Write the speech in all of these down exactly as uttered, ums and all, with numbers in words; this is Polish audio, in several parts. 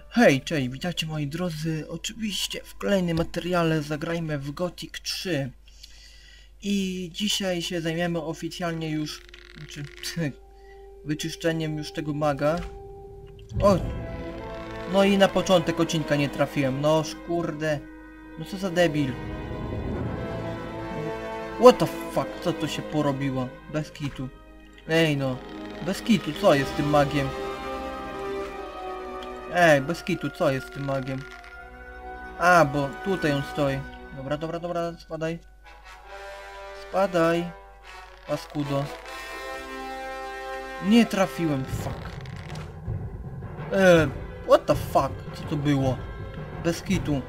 Hej, cześć, witajcie moi drodzy, oczywiście w kolejnym materiale zagrajmy w Gothic trzy. I dzisiaj się zajmiemy oficjalnie już, znaczy, wyczyszczeniem już tego maga. O! No i na początek odcinka nie trafiłem, no kurde. No co za debil. What the fuck, co to się porobiło? Bez kitu. Ej no, bez kitu, co jest z tym magiem? Ej, bez kitu, co jest z tym magiem? A, bo tutaj on stoi. Dobra, dobra, dobra, spadaj. Spadaj. Paskudo. Nie trafiłem, fuck. Eee, what the fuck? Co to było? Bez kitu.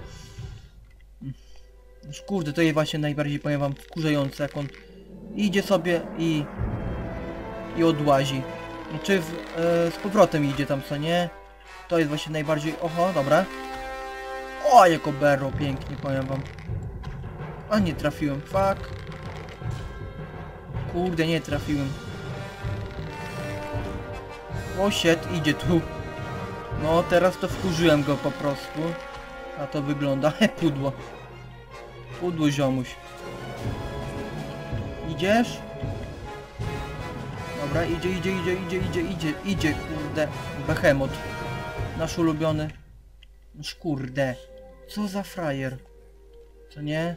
Już kurde, to jest właśnie najbardziej, powiem wam, wkurzające, jak on idzie sobie i... i odłazi. Znaczy w, e, z powrotem idzie tam, co nie? To jest właśnie najbardziej... Oho, dobra. O, jako berro, pięknie, powiem wam. A nie trafiłem, fuck. Kurde, nie trafiłem. O shit, idzie tu. No, teraz to wkurzyłem go po prostu. A to wygląda... He, pudło. Pudło, ziomuś. Idziesz? Dobra, idzie, idzie, idzie, idzie, idzie, idzie, idzie, kurde. Behemoth. Nasz ulubiony. Noż kurde. Co za frajer. Co nie?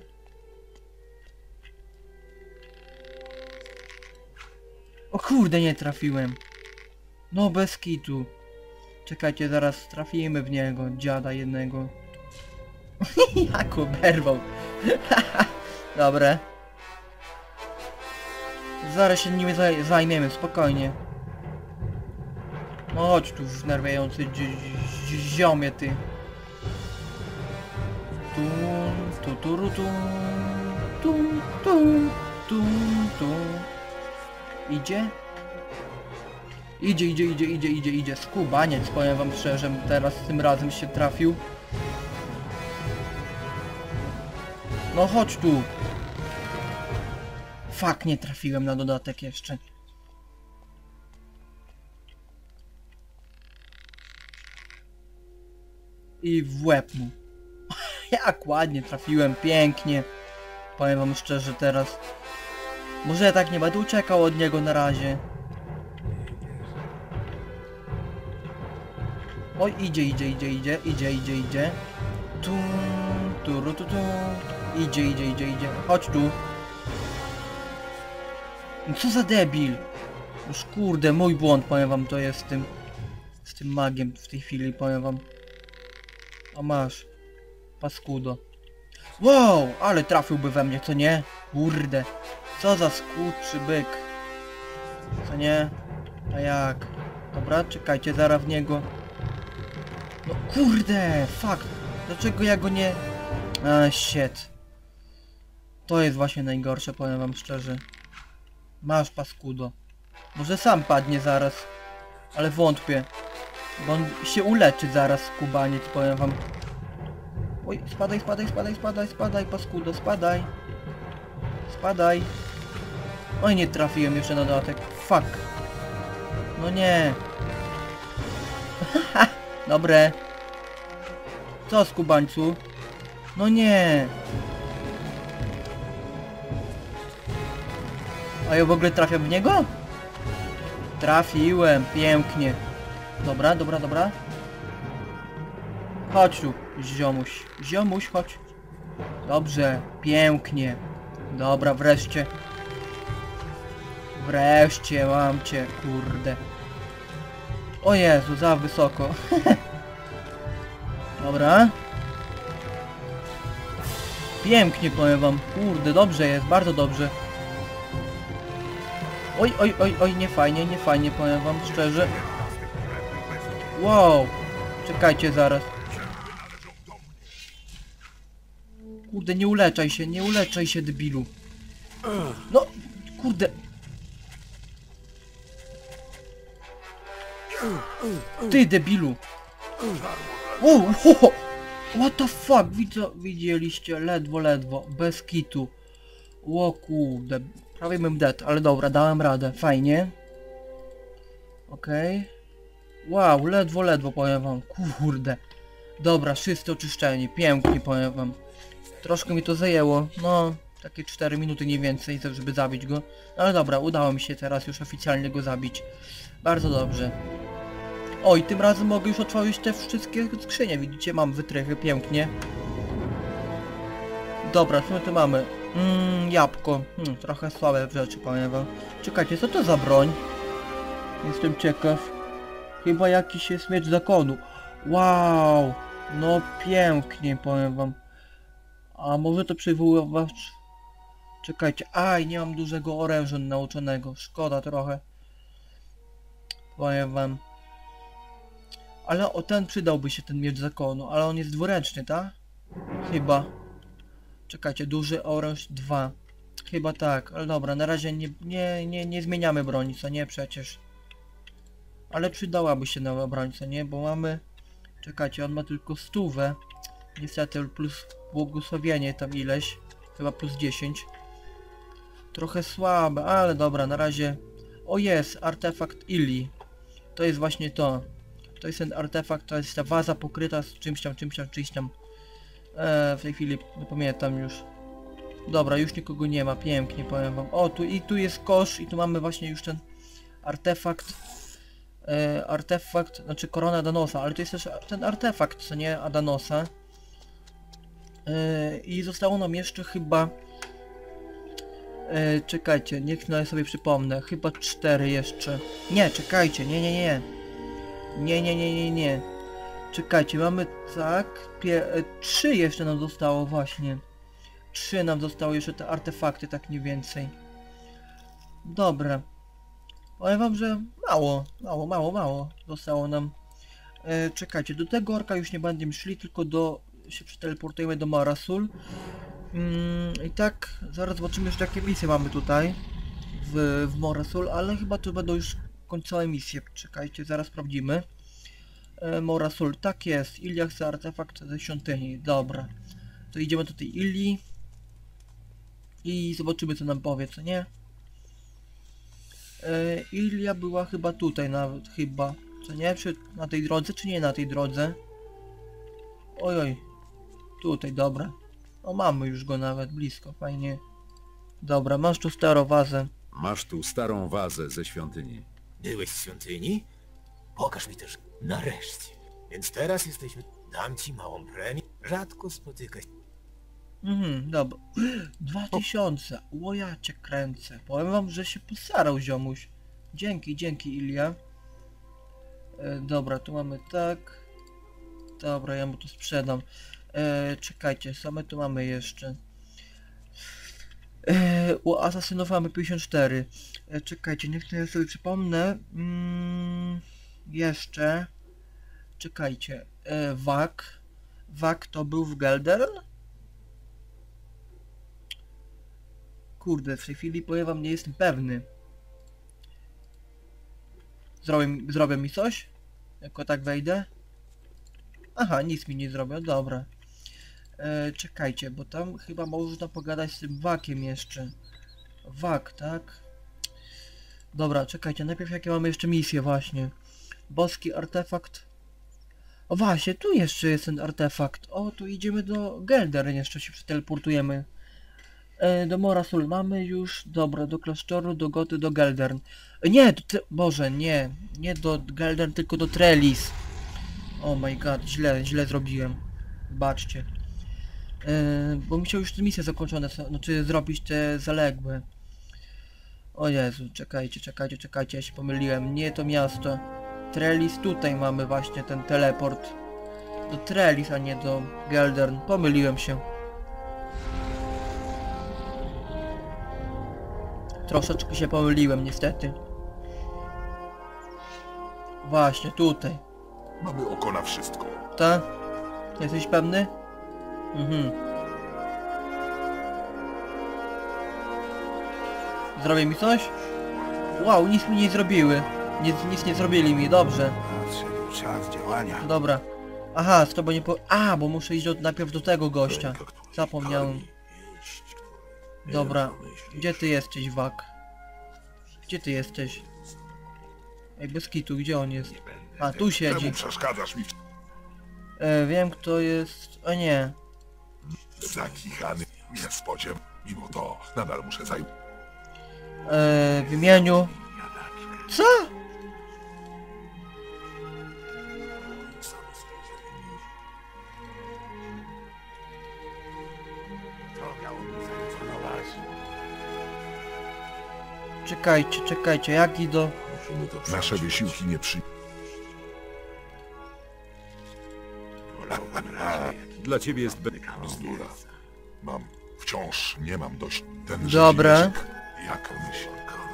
O kurde, nie trafiłem. No bez kitu. Czekajcie, zaraz trafimy w niego, dziada jednego. Jak oberwał. Dobre. Zaraz się nimi zaj zajmiemy, spokojnie. No chodź tu, wnerwiający ziomie ty. Tu, tu, tu, tu, tu, tu, tu, tu. Idzie? Idzie, idzie, idzie, idzie, idzie, idzie. Skubaniec, powiem wam szczerze, teraz tym razem się trafił. No chodź tu. Fuck, nie trafiłem na dodatek jeszcze. I w łeb mu. Jak ładnie trafiłem, pięknie. Powiem wam szczerze teraz. Może ja tak nie będę uciekał od niego na razie. Oj, idzie, idzie, idzie, idzie, idzie, idzie, idzie. Tu, tu, tu, tu, tu. Idzie, idzie, idzie, idzie. Chodź tu. No co za debil. Już kurde, mój błąd, powiem wam, to jest z tym... z tym magiem w tej chwili, powiem wam. A masz. Paskudo. Wow, ale trafiłby we mnie, co nie? Kurde. Co za skurczy byk. Co nie? A jak? Dobra, czekajcie, zaraz w niego. No kurde, fuck. Dlaczego ja go nie... A, shit. To jest właśnie najgorsze, powiem wam szczerze. Masz, paskudo. Może sam padnie zaraz. Ale wątpię. Bo on się uleczy zaraz, skubaniec, powiem wam. Oj, spadaj, spadaj, spadaj, spadaj, spadaj, paskudo, spadaj. Spadaj. Oj, nie trafiłem jeszcze na dodatek. Fuck. No nie. Dobre. Co, skubańcu? No nie. A ja w ogóle trafiam w niego? Trafiłem, pięknie. Dobra, dobra, dobra. Chodź tu, ziomuś. Ziomuś, chodź. Dobrze, pięknie. Dobra, wreszcie. Wreszcie mam cię, kurde. O Jezu, za wysoko. Dobra. Pięknie, powiem wam. Kurde, dobrze jest, bardzo dobrze. Oj, oj, oj, oj, nie fajnie, nie fajnie, powiem wam szczerze. Wow. Czekajcie zaraz. Kurde, nie uleczaj się, nie uleczaj się, debilu. No, kurde. Ty, debilu. Wow, wow. What the fuck, Widzo, widzieliście? Ledwo, ledwo, bez kitu. O kurde, prawie bym dead, ale dobra, dałem radę, fajnie. Okej. Okay. Wow, ledwo, ledwo, powiem wam, kurde. Dobra, wszyscy oczyszczeni, pięknie powiem wam. Troszkę mi to zajęło, no takie cztery minuty nie więcej, żeby zabić go. Ale dobra, udało mi się teraz już oficjalnie go zabić. Bardzo dobrze. Oj, tym razem mogę już otworzyć te wszystkie skrzynie, widzicie, mam wytrychy, pięknie. Dobra, co my tu mamy? Mmm, jabłko. Hmm, trochę słabe rzeczy, powiem wam. Czekajcie, co to za broń? Jestem ciekaw. Chyba jakiś jest miecz zakonu. Wow! No pięknie, powiem wam. A może to przywoływać... Czekajcie, aj, nie mam dużego oręża nauczonego. Szkoda trochę. Powiem wam. Ale o ten przydałby się ten miecz zakonu, ale on jest dwuręczny, tak? Chyba. Czekajcie, duży oręż dwa. Chyba tak, ale dobra, na razie nie, nie, nie, nie zmieniamy broni, co nie przecież. Ale przydałaby się nowa broń, co nie, bo mamy... Czekajcie, on ma tylko stówę. Niestety, plus błogosławienie tam ileś. Chyba plus dziesięć. Trochę słabe, ale dobra, na razie... O jest, artefakt Ili. To jest właśnie to. To jest ten artefakt, to jest ta waza pokryta z czymś tam, czymś tam, czymś tam. Eee, w tej chwili nie pamiętam już. Dobra, już nikogo nie ma, pięknie powiem wam. O, tu i tu jest kosz i tu mamy właśnie już ten artefakt. E, artefakt, znaczy korona Adanosa, ale to jest też ten artefakt, co nie, Adanosa. E, I zostało nam jeszcze chyba... E, czekajcie, niech no, sobie przypomnę, chyba cztery jeszcze. Nie, czekajcie, nie, nie, nie. Nie, nie, nie, nie, nie. Czekajcie, mamy tak, pie, e, trzy jeszcze nam zostało właśnie. Trzy nam zostały jeszcze te artefakty, tak mniej więcej. Dobra. Powiem wam, że mało, mało, mało, mało zostało nam. E, czekajcie, do tego orka już nie będziemy szli, tylko do... się przeteleportujemy do Marasul. Mm, I tak, zaraz zobaczymy jeszcze jakie misje mamy tutaj. W, w Morasul, ale chyba to będą już końcowe misje. Czekajcie, zaraz sprawdzimy. E, Morasul, tak jest. Ilia chce artefakt ze świątyni. Dobra. To idziemy do tej Ilii. I zobaczymy co nam powie, co nie? E, Ilia była chyba tutaj nawet, chyba. Co nie? Przy, na tej drodze, czy nie na tej drodze? Ojoj. Tutaj, dobra. O, mamy już go nawet blisko, fajnie. Dobra, masz tu starą wazę. Masz tu starą wazę ze świątyni. Byłeś w świątyni? Pokaż mi też. Nareszcie. Więc teraz jesteśmy... Dam ci małą premię. Rzadko spotykać. Mhm, dobra. Dwa tysiące. O, ja cię kręcę. Powiem wam, że się postarał ziomuś. Dzięki, dzięki Ilia. E, dobra, tu mamy tak. Dobra, ja mu to sprzedam. E, czekajcie, co my tu mamy jeszcze? E, u asasynów mamy pięćdziesiąt cztery. E, czekajcie, niech ja sobie przypomnę. Mm, jeszcze. Czekajcie. E, Wak. Wak to był w Geldern? Kurde, w tej chwili powiem wam, nie jestem pewny. Zrobię, zrobię mi coś? Jako tak wejdę? Aha, nic mi nie zrobią, dobra. E, czekajcie, bo tam chyba można pogadać z tym Wakiem jeszcze. Wak, tak? Dobra, czekajcie, najpierw jakie mamy jeszcze misje właśnie. Boski artefakt. O właśnie, tu jeszcze jest ten artefakt. O, tu idziemy do Geldern, jeszcze się przeteleportujemy. E, do Morasul mamy już, dobra, do klasztoru, do Goty, do Geldern. E, nie, do Boże, nie, nie do Geldern, tylko do Trellis. Oh my god, źle, źle zrobiłem. Baczcie. E, bo musiał już te misje zakończone, znaczy zrobić te zaległe. O Jezu, czekajcie, czekajcie, czekajcie, ja się pomyliłem. Nie to miasto. Trellis, tutaj mamy właśnie ten teleport. Do Trellis, a nie do Geldern. Pomyliłem się. Troszeczkę się pomyliłem niestety. Właśnie, tutaj. Mamy oko na wszystko. Ta? Jesteś pewny? Mhm. Zrobię mi coś? Wow, nic mi nie zrobiły. Nic, nic nie zrobili mi, dobrze. Nadszedł czas działania. Dobra. Aha, z tobą nie po... A, bo muszę iść do, najpierw do tego gościa. Zapomniałem. Dobra. Gdzie ty jesteś, Wak? Gdzie ty jesteś? Ej, bez kitu, gdzie on jest? A, tu siedzi. Czemu przeszkadzasz mi? E, wiem kto jest... A nie. Zakichany nie spodziew. Mimo to nadal muszę zająć. E, w imieniu... Co? Czekajcie, czekajcie, jak idą? Nasze wysiłki nie przy... Dla ciebie jest... Be... Bzdura. Mam... Wciąż nie mam dość... Ten Dobra. rzeźniczek, jak myśl.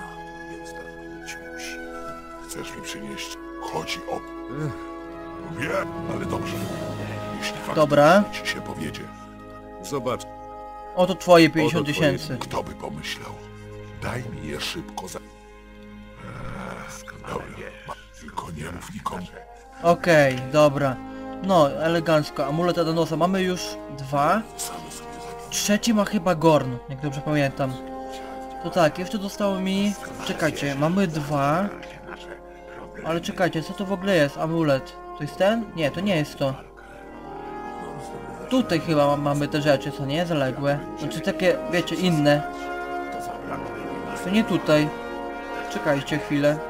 Chcesz mi przynieść? Chodzi o... Wiem, ale dobrze. Jeśli faktycznie Dobra. ci się powiedzie. Zobacz. Oto twoje pięćdziesiąt Oto twoje- tysięcy. Kto by pomyślał? Daj mi je szybko za... Eee, dobra, ma- tylko nie mów nikomu. Okej, dobra. No, elegancko. Amulet Adanosa mamy już dwa. Trzeci ma chyba Gorn, jak dobrze pamiętam. To tak, jeszcze zostało mi... Czekajcie, mamy dwa. Ale czekajcie, co to w ogóle jest? Amulet. To jest ten? Nie, to nie jest to. Tutaj chyba ma- mamy te rzeczy, co nie? Zaległe. Znaczy takie, wiecie, inne. To nie tutaj. Czekajcie chwilę.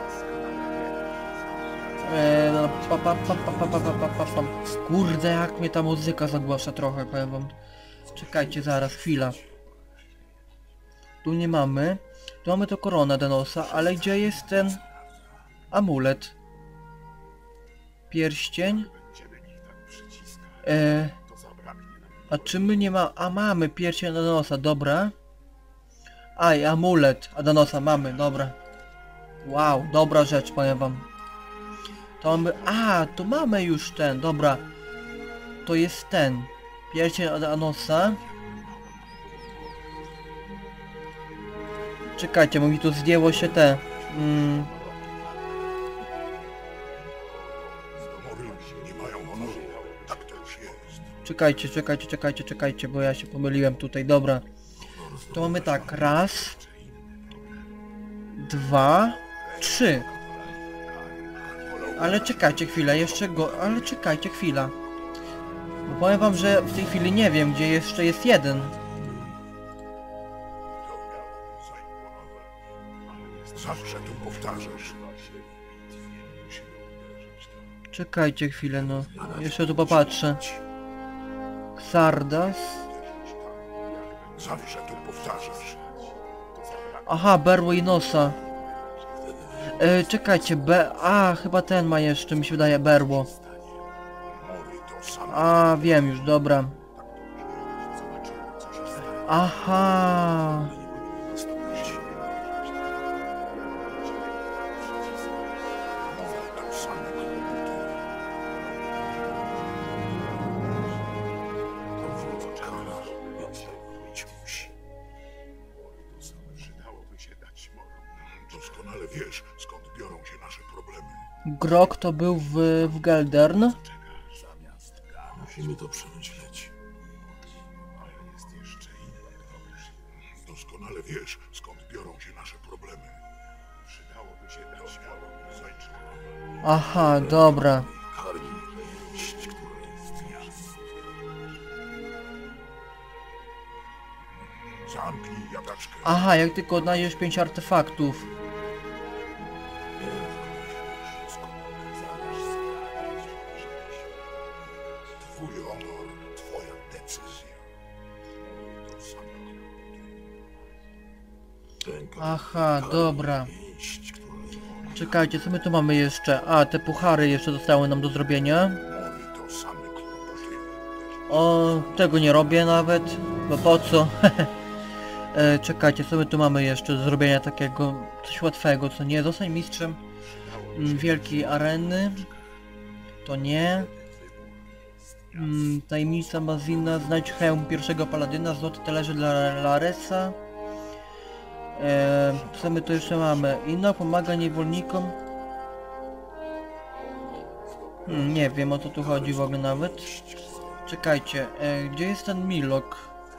Eee, no, pa, pa, pa, pa, pa, pa, pa, pa, pa, pa. Kurde, jak mnie ta muzyka zagłasza trochę, powiem wam. Czekajcie zaraz, chwila. Tu nie mamy. Tu mamy to koronę Danosa, ale gdzie jest ten amulet? Pierścień? Eee, a czy my nie ma... A mamy pierścień Adanosa, dobra. Aj, amulet Adanosa mamy, dobra. Wow, dobra rzecz, powiem wam. To mamy... A, to mamy już ten, dobra. To jest ten. Pierścień Adanosa. Czekajcie, bo mi tu zdjęło się te... Mm, Nie mają honoru. Tak to już jest. czekajcie, czekajcie, czekajcie, czekajcie, bo ja się pomyliłem tutaj, dobra. To mamy tak, raz... Dwa... Trzy. Ale czekajcie chwilę, jeszcze go... Ale czekajcie chwilę. Bo powiem wam, że w tej chwili nie wiem, gdzie jeszcze jest jeden. Zawsze tu powtarzasz. Czekajcie chwilę, no. Jeszcze tu popatrzę. Xardas. Zawsze tu powtarzasz. Aha, berło i nosa. E, czekajcie, be... A, chyba ten ma jeszcze, mi się wydaje, berło. Mory to same. A, wiem już, dobra. Aha. To same. Przydałoby się dać morom. Doskonale wiesz, skąd biorą się nasze problemy. Grok to był w, w Geldern. Musimy to przemyśleć. Ale jest jeszcze inny problem. Doskonale wiesz, skąd biorą się nasze problemy. Przydałoby się dać morom zajczyk. Aha, dobra. Karmi pięść, która jest jasna. Zamknij jadaczkę. Aha, jak tylko odnajdziesz pięć artefaktów. Twój honor, twoja decyzja. To samo. Aha, dobra. Pięść, która Czekajcie, co my tu mamy jeszcze? A, te puchary jeszcze zostały nam do zrobienia. mory to same kłopoty. O, tego nie robię nawet, bo po co? e, czekajcie, co my tu mamy jeszcze do zrobienia takiego, coś łatwego, co nie? Zostań mistrzem mm, wielkiej areny. To nie. Mm, tajemnica Mazina, znajdź hełm pierwszego paladyna, złoty talerze dla Laresa. E, co my tu jeszcze mamy? Inno pomaga niewolnikom. Hmm, nie wiem, o co tu chodzi w ogóle nawet. Czekajcie, e, gdzie jest ten Milok?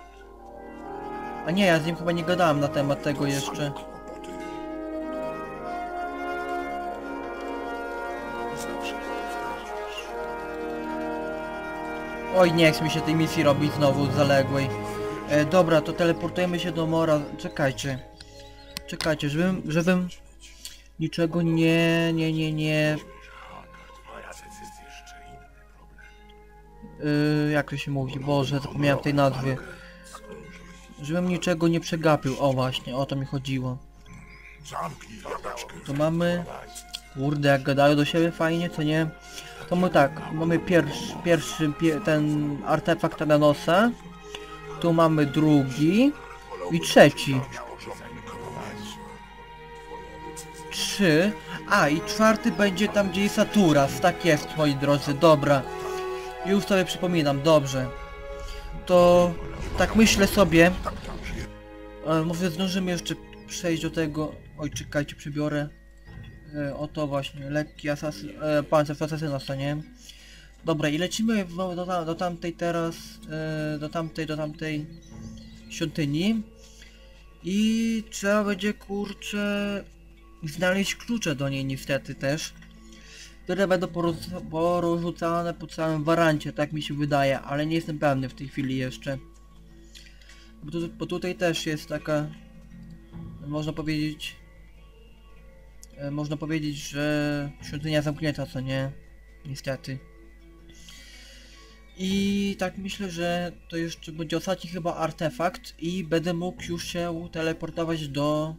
A nie, ja z nim chyba nie gadałem na temat tego jeszcze. Kłopoty. Zawsze powtarzasz. Oj, nie chce mi się tej misji robić znowu zaległej. E, dobra, to teleportujemy się do Mora. Czekajcie. Czekajcie, żebym, żebym niczego nie, nie, nie, nie... Yy, jak to się mówi? Boże, zapomniałem tej nazwy. Żebym niczego nie przegapił. O właśnie, o to mi chodziło. Zamknij ladaczkę. To mamy... Kurde, jak gadają do siebie fajnie, co nie? To my tak, mamy pierwszy, pierwszy pie, ten artefakt Tadanosa. Tu mamy drugi. I trzeci. Trzy. A, i czwarty będzie tam, gdzie jest Saturas. Tak jest, moi drodzy, dobra. Już sobie przypominam, dobrze. To... Tak myślę sobie... E, może zdążymy jeszcze przejść do tego... Oj, czekajcie, przybiorę... E, oto właśnie, lekki asasyn... E, pancerz asasyna, co nie? Dobra, i lecimy w, do, tam, do tamtej teraz... E, do tamtej, do tamtej... świątyni. I trzeba będzie, kurczę... znaleźć klucze do niej niestety też. Które będą poroz- porozrzucane po całym warancie, tak mi się wydaje, ale nie jestem pewny w tej chwili jeszcze. Bo, tu, bo tutaj też jest taka... Można powiedzieć... E, można powiedzieć, że świątynia zamknięta, co nie? Niestety. I tak myślę, że to jeszcze będzie ostatni chyba artefakt i będę mógł już się teleportować do...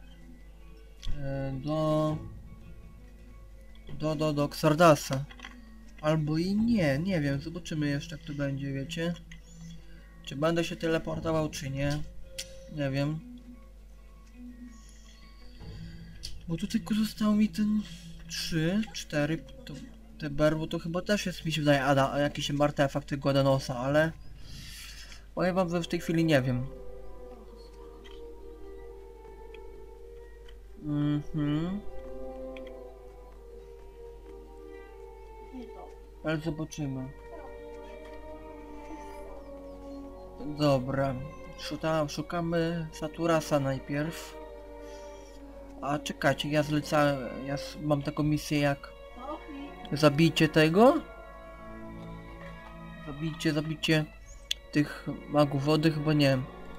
E, do... Do, do, do Xardasa. Albo i nie, nie wiem, zobaczymy jeszcze jak to będzie, wiecie? Czy będę się teleportował, czy nie? Nie wiem. Bo tu tylko zostało mi ten... trzy, cztery, to... Te berbo to chyba też jest, mi się wydaje, Ada, jakiś artefakt tego Adanosa, ale... Powiem wam, że w tej chwili nie wiem. Mhm. Ale zobaczymy. Dobra. Szuka, szukamy Saturasa najpierw. A czekajcie, ja zlecałem... Ja mam taką misję jak... Zabijcie tego? Zabijcie, zabijcie tych magów wody, chyba nie.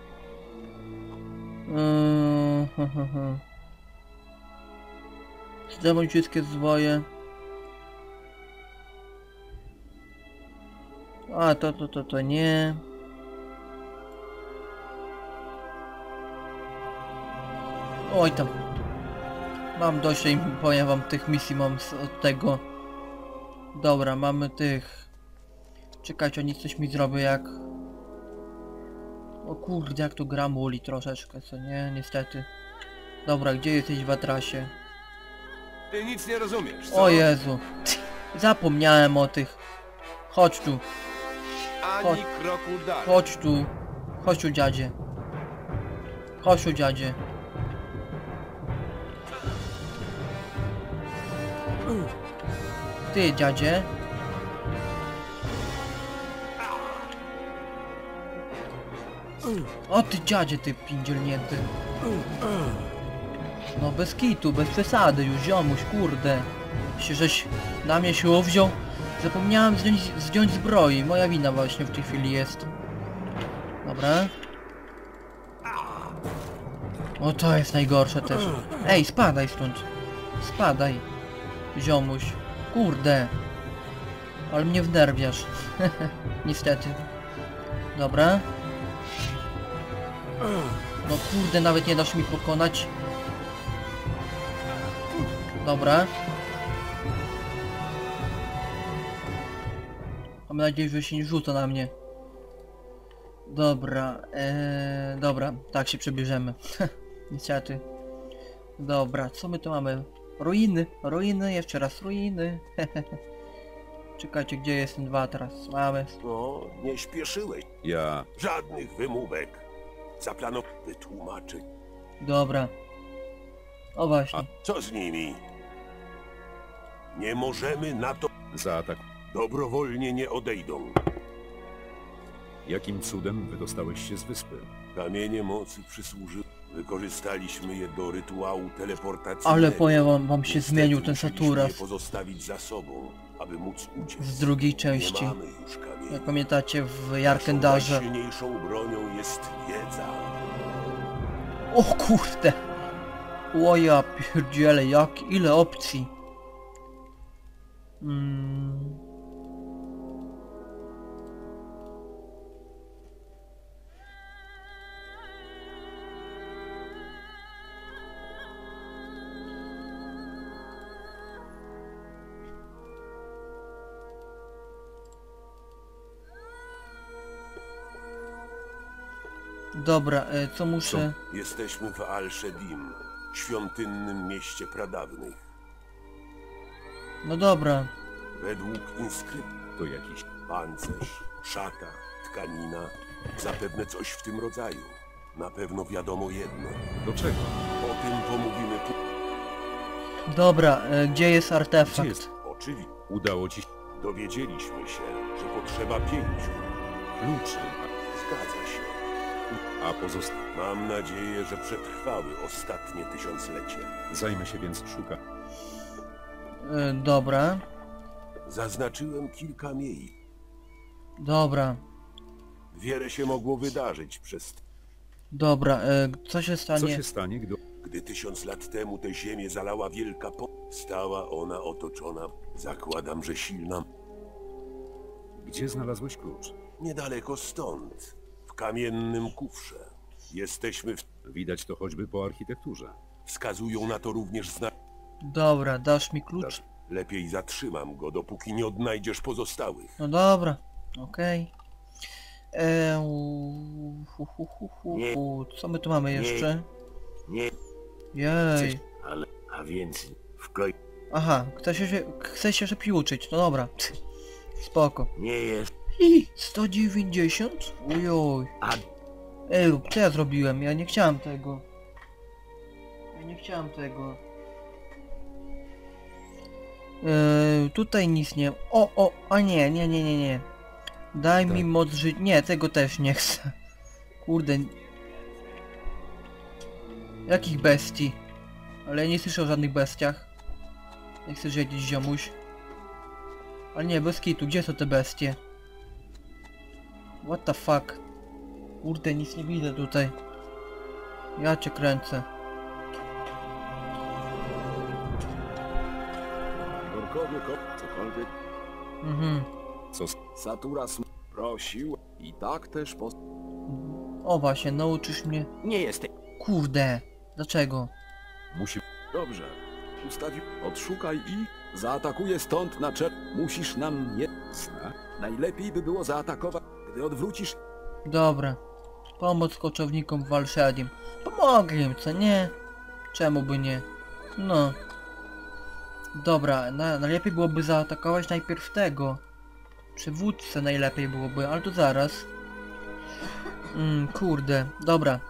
Yy, ha, ha, ha. Zdejmuj wszystkie zwoje. A to, to, to, to nie. Oj tam. Mam dość, im powiem wam, tych misji mam z, od tego. Dobra, mamy tych. Czekajcie, oni coś mi zrobią jak... O kurde, jak to gra muli troszeczkę, co nie? Niestety. Dobra, gdzie jesteś w Atrasie? Ty nic nie rozumiesz, co? O Jezu. Zapomniałem o tych. Chodź tu, Ani chodź. kroku dalej. chodź tu. Chodź tu, dziadzie. Chodź tu, dziadzie. Ty, dziadzie. O ty, dziadzie, ty pindzielnięty. No bez kitu, bez przesady już, ziomuś, kurde. Się żeś na mnie się wziął. Zapomniałem zdjąć, zdjąć zbroi, moja wina właśnie w tej chwili jest. Dobra. O, to jest najgorsze też. Ej, spadaj stąd. Spadaj. Ziomuś. Kurde. Ale mnie wnerwiasz. Niestety. Dobra. No kurde, nawet nie dasz mi pokonać. Dobra. Mam nadzieję, że się nie rzuca na mnie. Dobra, ee, dobra, tak się przebierzemy. Niestety. Dobra, co my tu mamy? Ruiny, ruiny, jeszcze raz ruiny. Czekajcie, gdzie jest ten dwa teraz? Mamy. No, nie śpieszyłeś. Ja... Żadnych wymówek. Zaplanowano wytłumaczyć. Dobra. O właśnie. A co z nimi? Nie możemy na to... Zaatak... Dobrowolnie nie odejdą. Jakim cudem wydostałeś się z wyspy? Kamienie mocy przysłuży... Wykorzystaliśmy je do rytuału teleportacyjnego. Ale powiem wam, wam się Niestety zmienił ten musieliśmy Saturas je pozostawić za sobą, aby móc uciec. z drugiej części. Nie mamy już kamieni. Jak pamiętacie w Naszą Jarkendarze. najsilniejszą bronią jest wiedza. O kurde! O ja pierdziele, jak ile opcji. Mm. Dobra, e, co muszę... Jesteśmy w Al-Shedim, świątynnym mieście pradawnych. No dobra. Według inskrypcji to jakiś pancerz, szata, tkanina, zapewne coś w tym rodzaju. Na pewno wiadomo jedno. Do czego? O tym pomówimy tu. Dobra, e, gdzie jest artefakt? Gdzie jest? Oczywiście Udało ci się dowiedzieliśmy się, że potrzeba pięciu. kluczy, Zgadza się. a pozostałe... Mam nadzieję, że przetrwały ostatnie tysiąclecie. Zajmę się więc szuka. E, dobra. Zaznaczyłem kilka miejsc. Dobra. Wiele się mogło wydarzyć przez... Dobra, e, co się Co stanie? się stanie, gdy... Gdy tysiąc lat temu tę ziemię zalała wielka po... Stała ona otoczona. Zakładam, że silna... Gdzie znalazłeś klucz? Niedaleko stąd. W kamiennym kufrze. Jesteśmy w... Widać to choćby po architekturze. Wskazują na to również zna... Dobra, dasz mi klucz? Dasz. Lepiej zatrzymam go, dopóki nie odnajdziesz pozostałych. No dobra, okej. Eee, u- hu, hu, hu, hu, hu. Co my tu mamy jeszcze? Nie, Jej. ale... A więc... W końcu Aha, chce się, chce się szybciej uczyć, no dobra. Spoko. nie jest... I sto dziewięćdziesiąt? Ujoj. A... Ej, co ja zrobiłem? Ja nie chciałem tego. Ja nie chciałem tego. Eee, tutaj nic nie... O, o, a nie, nie, nie, nie, nie. Daj mi Tak. moc żyć... Nie, tego też nie chcę. Kurde. Jakich bestii? Ale ja nie słyszę o żadnych bestiach. Nie chcesz wiedzieć, ziomuś. Ale nie, bez kitu, gdzie są te bestie? What the fuck? Kurde, nic nie widzę tutaj. Ja cię kręcę. Orkowie, ko... cokolwiek. Mhm. Co z... Saturas prosił i tak też pos... O właśnie, nauczysz mnie. Nie jesteś... Kurde. Dlaczego? Musi... Dobrze. Ustawił... Odszukaj i... Zaatakuje stąd na czep... Musisz nam nie... Zna? Najlepiej by było zaatakować, gdy odwrócisz... Dobra. Pomoc koczownikom w Al-Shedim. Pomogę im, co nie? Czemu by nie? No. Dobra, na, najlepiej byłoby zaatakować najpierw tego. Przywódcę najlepiej byłoby, ale to zaraz. Mm, kurde, dobra.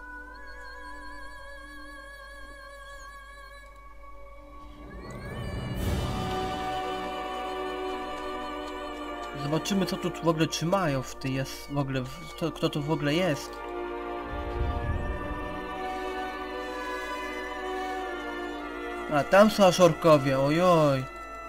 Zobaczymy, co tu w ogóle trzymają w tej jest w ogóle, w, to, kto to w ogóle jest. A tam są aż orkowie, ojoj.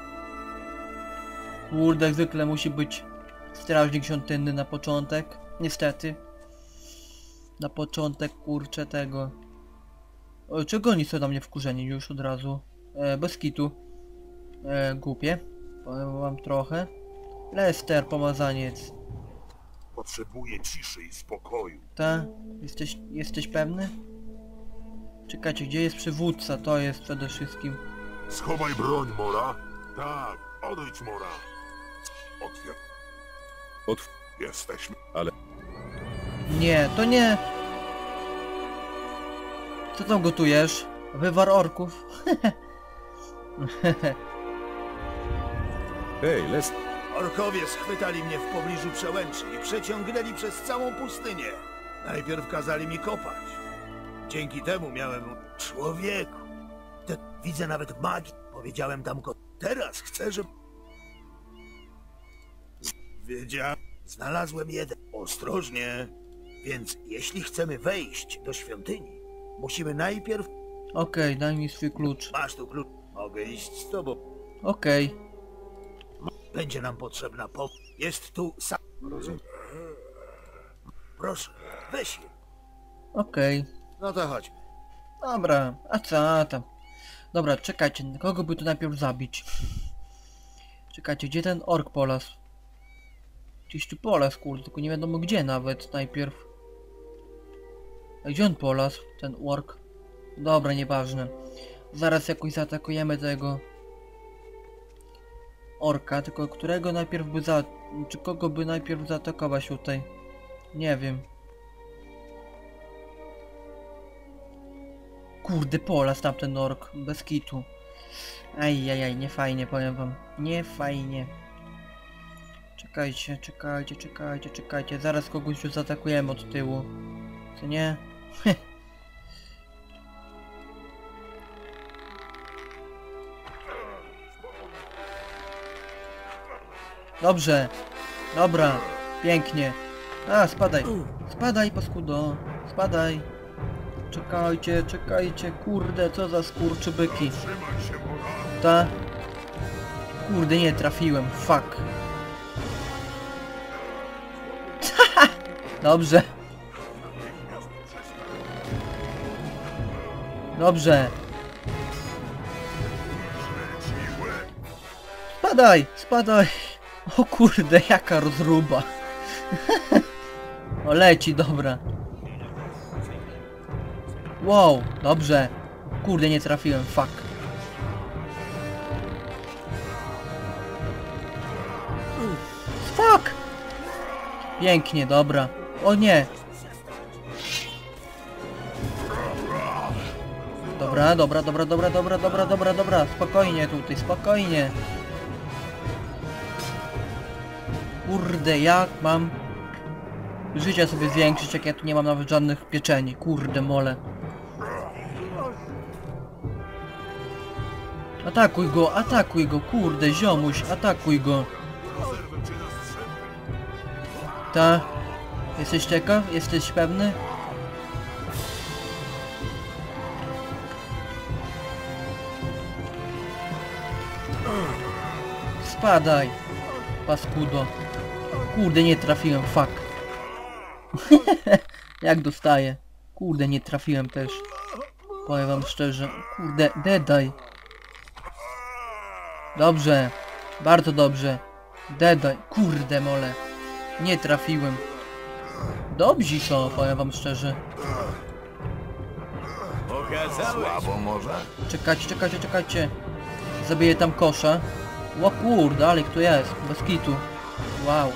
Kurde, jak zwykle musi być strażnik świątynny na początek, niestety. Na początek, kurczę, tego. O, czego oni są na mnie wkurzeni już od razu? E, bez kitu. E, głupie. Powiem wam trochę. Lester, pomazaniec. Potrzebuję ciszy i spokoju. Ta? Jesteś, jesteś pewny? Czekajcie, gdzie jest przywódca? To jest przede wszystkim. Schowaj broń, Mora. Tak, odejdź, Mora. Otwier... Otw... Jesteśmy. Nie, to nie! Co tam gotujesz? Wywar orków? Hej, Les... Orkowie schwytali mnie w pobliżu przełęczy i przeciągnęli przez całą pustynię. Najpierw kazali mi kopać. Dzięki temu miałem... Człowieku! Te... Widzę nawet magię. Powiedziałem tam go... Teraz chcę, żeby... Wiedziałem. Znalazłem jeden. Ostrożnie. Więc jeśli chcemy wejść do świątyni, Musimy najpierw... Okej, daj mi swój klucz. Masz tu klucz. Mogę iść z tobą. Okej. Będzie nam potrzebna pomoc. Jest tu sam. Rozumiem. Proszę, weź je. Okej. No to chodźmy. Dobra, a co tam? Dobra, czekajcie, kogo by tu najpierw zabić? Czekajcie, gdzie ten ork polasł? Gdzieś tu polasł, kurde, tylko nie wiadomo gdzie nawet najpierw. A gdzie on polasł, ten ork? Dobra, nieważne. Zaraz jakoś zaatakujemy tego orka, tylko którego najpierw by za... czy kogo by najpierw zaatakować tutaj? Nie wiem. Kurde, pola tamten ork, bez kitu. Ajajaj, nie fajnie, powiem wam. Nie fajnie. Czekajcie, czekajcie, czekajcie, czekajcie. Zaraz kogoś już zaatakujemy od tyłu. Co nie? Dobrze. Dobra. Pięknie. A, spadaj. Spadaj, paskudo. Spadaj. Czekajcie, czekajcie, kurde, co za skurczybyki. Ta. Kurde, nie trafiłem, fuck. Dobrze. Dobrze. Spadaj, spadaj. O kurde, jaka rozruba. O, leci, dobra. Wow, dobrze. Kurde, nie trafiłem, fuck. Fuck! Pięknie, dobra. O nie! Dobra, dobra, dobra, dobra, dobra, dobra, dobra, dobra. Spokojnie tutaj, spokojnie. Kurde, jak mam życia sobie zwiększyć, jak ja tu nie mam nawet żadnych pieczeni. Kurde, mole. Atakuj go, atakuj go, kurde, ziomuś, atakuj go. Ta. Jesteś ciekaw? Jesteś pewny? Spadaj, paskudo. Kurde, nie trafiłem, fuck. Jak dostaję? Kurde, nie trafiłem też. Powiem wam szczerze. Kurde, dedaj. Dobrze. Bardzo dobrze. Dedaj. Kurde, mole. Nie trafiłem. Dobrzy są, powiem wam szczerze. Słabo może? Czekajcie, czekajcie, czekajcie. Zabiję tam kosza. O kurde, ale kto jest? Bez kitu. Wow.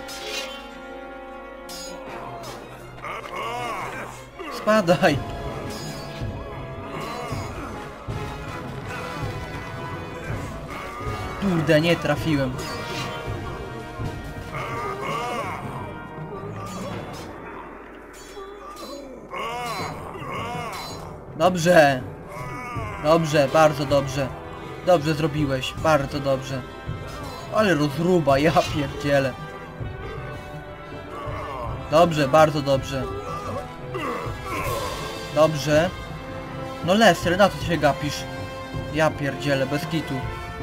Spadaj. Kurde, nie trafiłem. Dobrze. Dobrze, bardzo dobrze. Dobrze zrobiłeś, bardzo dobrze. Ale rozruba, ja pierdzielę. Dobrze, bardzo dobrze. Dobrze. No Lester, na co ty się gapisz? Ja pierdzielę, bez kitu.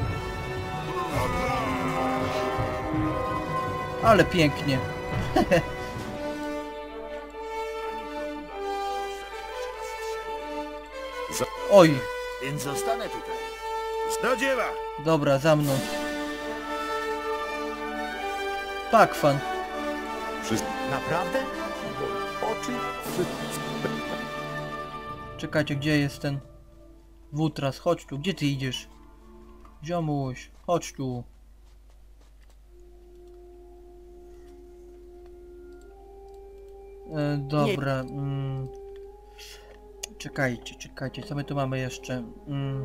Ale pięknie. Oj. Więc zostanę tutaj. Do dzieła! Dobra, za mną. Pakwan. Naprawdę? Oczy... Czekajcie, gdzie jest ten Wutras? Chodź tu, gdzie ty idziesz? Ziomuś, chodź tu. E, dobra. Mm. Czekajcie, czekajcie, co my tu mamy jeszcze? Mm.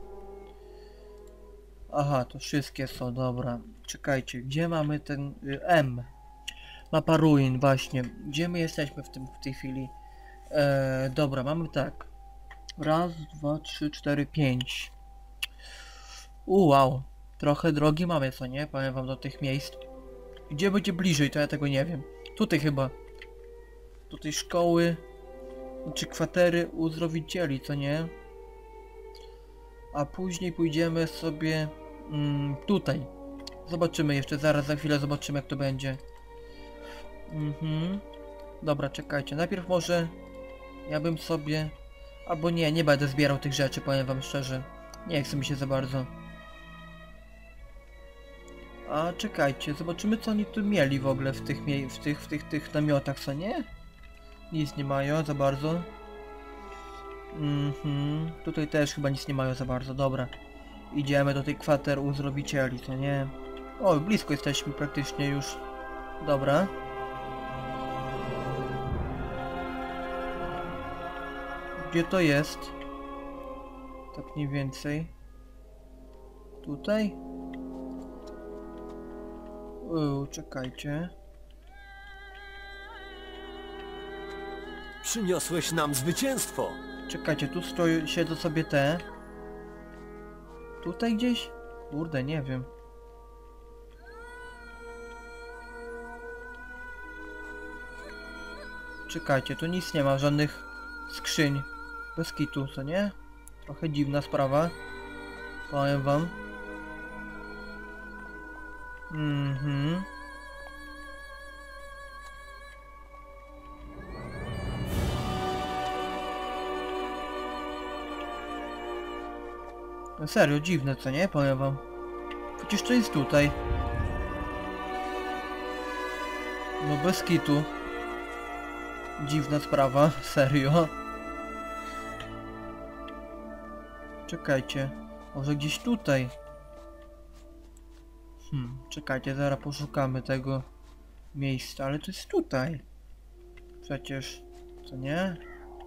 Aha, to wszystkie są, dobra. Czekajcie, gdzie mamy ten y, M? Mapa ruin, właśnie. Gdzie my jesteśmy w tym w tej chwili? E, dobra, mamy tak. Raz, dwa, trzy, cztery, pięć. U, wow. Trochę drogi mamy, co nie? Powiem wam do tych miejsc. Gdzie będzie bliżej, to ja tego nie wiem. Tutaj chyba. Do tej szkoły. Czy kwatery uzdrowicieli, co nie? A później pójdziemy sobie mm, tutaj. Zobaczymy jeszcze, zaraz za chwilę zobaczymy jak to będzie. Mhm. Dobra, czekajcie. Najpierw może ja bym sobie... Albo nie, nie będę zbierał tych rzeczy, powiem wam szczerze. Nie chce mi się za bardzo. A czekajcie, zobaczymy co oni tu mieli w ogóle w tych mie w tych, w tych, tych namiotach, co nie? Nic nie mają za bardzo. Mhm. Tutaj też chyba nic nie mają za bardzo, dobra. Idziemy do tej kwater uzdrowicieli, co nie? O, blisko jesteśmy praktycznie już. Dobra. Gdzie to jest? Tak mniej więcej. Tutaj? Uuu, czekajcie. Przyniosłeś nam zwycięstwo. Czekajcie, tu stoją, siedzą sobie te. Tutaj gdzieś? Kurde, nie wiem. Czekajcie, tu nic nie ma, żadnych skrzyń. Bez kitu, co nie? Trochę dziwna sprawa. Powiem wam. Mhm. No serio, dziwne co nie? Powiem wam. Przecież to jest tutaj. No bez kitu. Dziwna sprawa, serio. Czekajcie. Może gdzieś tutaj. Hmm, czekajcie, zaraz poszukamy tego miejsca, ale to jest tutaj. Przecież, co nie?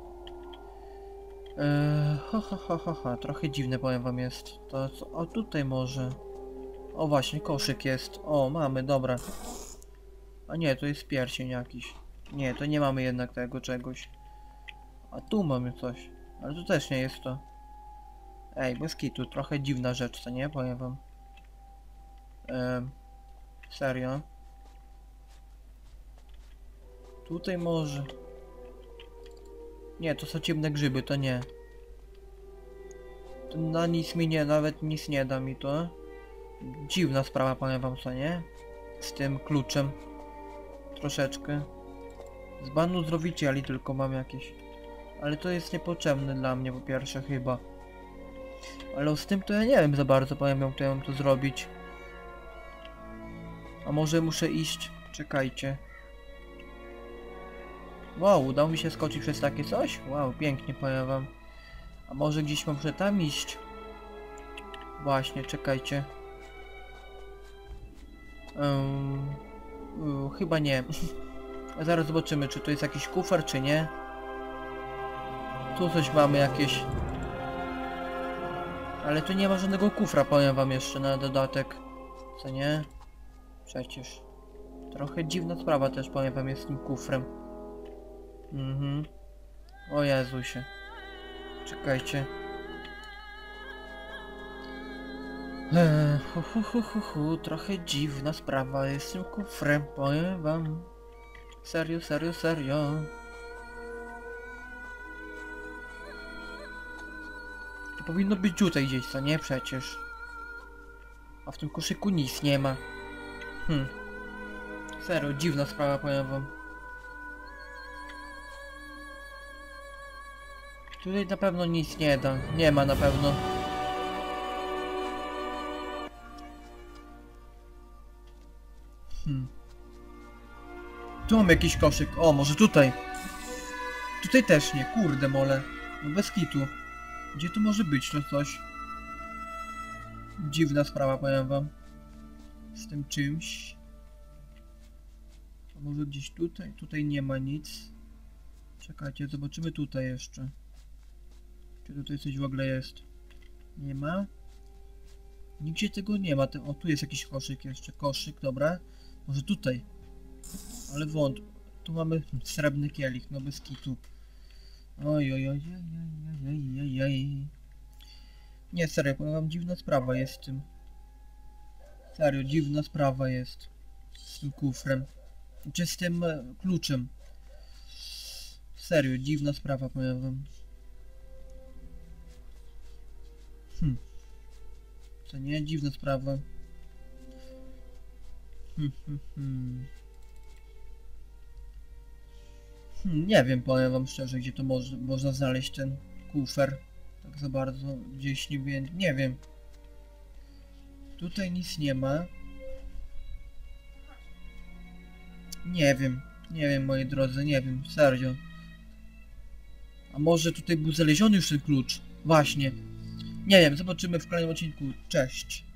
Eee, ha, ha, ha, ha, ha, trochę dziwne powiem wam jest. To co? O, tutaj może. O właśnie, koszyk jest. O, mamy, dobra. A nie, to jest pierścień jakiś. Nie, to nie mamy jednak tego czegoś. A tu mamy coś. Ale to też nie jest to. Ej, bez kitu, trochę dziwna rzecz, co nie? Powiem wam. Ehm, serio? Tutaj może... Nie, to są ciemne grzyby, to nie. To na nic mi nie, nawet nic nie da mi to. Dziwna sprawa, powiem wam, co nie? Z tym kluczem. Troszeczkę. Z banu uzdrowicieli tylko mam jakieś. Ale to jest niepotrzebne dla mnie, po pierwsze chyba. Ale z tym to ja nie wiem za bardzo, powiem jak to ja mam to zrobić. A może muszę iść? Czekajcie. Wow, udało mi się skoczyć przez takie coś? Wow, pięknie powiem wam. A może gdzieś muszę tam iść? Właśnie, czekajcie. Um, uh, chyba nie. Zaraz zobaczymy, czy to jest jakiś kufer, czy nie. Tu coś mamy jakieś. Ale tu nie ma żadnego kufra, powiem wam jeszcze na dodatek. Co nie? Przecież. Trochę dziwna sprawa też, powiem wam, jest z tym kufrem. Mhm. O Jezusie. Czekajcie. Eee, hu, hu, hu, hu, hu. Trochę dziwna sprawa jest z tym kufrem, powiem wam. Serio, serio, serio. To powinno być tutaj gdzieś, co nie? Przecież. A w tym koszyku nic nie ma. Hm. Serio, dziwna sprawa, powiem wam. Tutaj na pewno nic nie da. Nie ma na pewno. Hmm. Tu mam jakiś koszyk. O, może tutaj. Tutaj też nie. Kurde mole. No bez kitu. Gdzie tu może być to coś? Dziwna sprawa, powiem wam. Z tym czymś. A może gdzieś tutaj? Tutaj nie ma nic. Czekajcie, zobaczymy tutaj jeszcze. Czy tutaj coś w ogóle jest? Nie ma? Nigdzie tego nie ma. O, tu jest jakiś koszyk jeszcze. Koszyk, dobra. Może tutaj. Ale wątpię. Tu mamy srebrny kielich, no bez kitu. Oj, oj, oj, oj, oj, oj, oj. Nie, serio, powiem wam, dziwna sprawa jest z tym. Serio, dziwna sprawa jest z tym kufrem. Czy z tym e, kluczem. Serio, dziwna sprawa, powiem wam. Hm. Co nie? Dziwna sprawa. Hmm, hmm, hmm. Hmm, nie wiem, powiem wam szczerze, gdzie to może, można znaleźć ten kufer. Tak za bardzo, gdzieś nie wiem, nie wiem. Tutaj nic nie ma. Nie wiem, nie wiem moi drodzy, nie wiem, serio. A może tutaj był znaleziony już ten klucz? Właśnie. Nie wiem, zobaczymy w kolejnym odcinku. Cześć.